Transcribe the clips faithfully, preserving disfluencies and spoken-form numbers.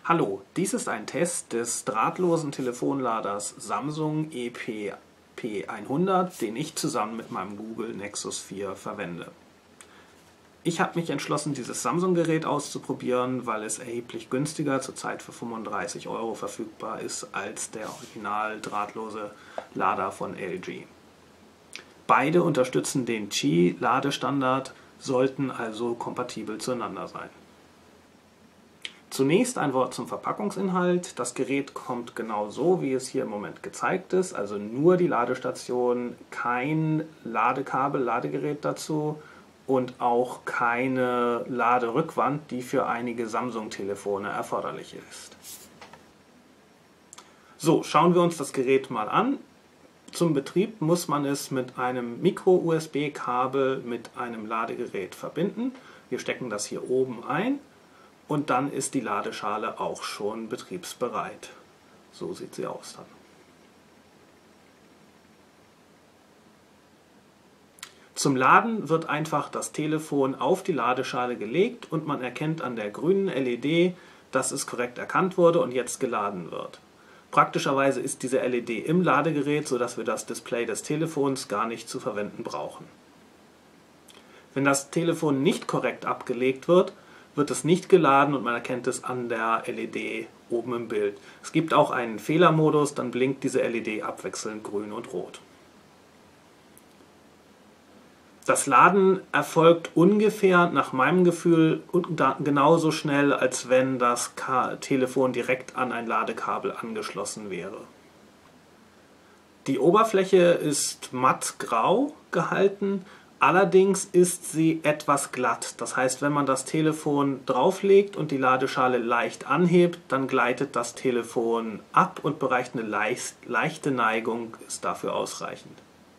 Hallo, dies ist ein Test des drahtlosen Telefonladers Samsung E P P hundert, den ich zusammen mit meinem Google Nexus vier verwende. Ich habe mich entschlossen, dieses Samsung-Gerät auszuprobieren, weil es erheblich günstiger, zurzeit für fünfunddreißig Euro verfügbar ist, als der original drahtlose Lader von L G. Beide unterstützen den Qi-Ladestandard, sollten also kompatibel zueinander sein. Zunächst ein Wort zum Verpackungsinhalt. Das Gerät kommt genau so, wie es hier im Moment gezeigt ist, also nur die Ladestation, kein Ladekabel, Ladegerät dazu und auch keine Laderückwand, die für einige Samsung-Telefone erforderlich ist. So, schauen wir uns das Gerät mal an. Zum Betrieb muss man es mit einem Micro-U S B-Kabel mit einem Ladegerät verbinden. Wir stecken das hier oben ein. Und dann ist die Ladeschale auch schon betriebsbereit. So sieht sie aus dann. Zum Laden wird einfach das Telefon auf die Ladeschale gelegt und man erkennt an der grünen L E D, dass es korrekt erkannt wurde und jetzt geladen wird. Praktischerweise ist diese L E D im Ladegerät, sodass wir das Display des Telefons gar nicht zu verwenden brauchen. Wenn das Telefon nicht korrekt abgelegt wird, wird es nicht geladen und man erkennt es an der L E D oben im Bild. Es gibt auch einen Fehlermodus, dann blinkt diese L E D abwechselnd grün und rot. Das Laden erfolgt ungefähr nach meinem Gefühl genauso schnell, als wenn das Telefon direkt an ein Ladekabel angeschlossen wäre. Die Oberfläche ist mattgrau gehalten. Allerdings ist sie etwas glatt. Das heißt, wenn man das Telefon drauflegt und die Ladeschale leicht anhebt, dann gleitet das Telefon ab und bereicht eine leicht, leichte Neigung, ist dafür ausreichend.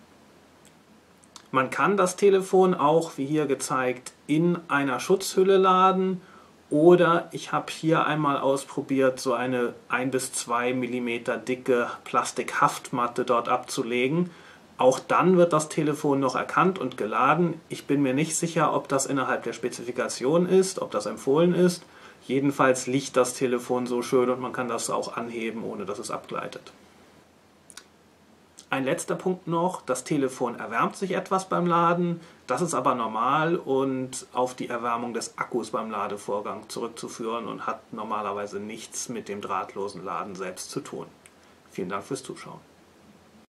Man kann das Telefon auch, wie hier gezeigt, in einer Schutzhülle laden oder ich habe hier einmal ausprobiert, so eine ein bis zwei Millimeter dicke Plastikhaftmatte dort abzulegen. Auch dann wird das Telefon noch erkannt und geladen. Ich bin mir nicht sicher, ob das innerhalb der Spezifikation ist, ob das empfohlen ist. Jedenfalls liegt das Telefon so schön und man kann das auch anheben, ohne dass es abgleitet. Ein letzter Punkt noch, das Telefon erwärmt sich etwas beim Laden. Das ist aber normal und auf die Erwärmung des Akkus beim Ladevorgang zurückzuführen und hat normalerweise nichts mit dem drahtlosen Laden selbst zu tun. Vielen Dank fürs Zuschauen.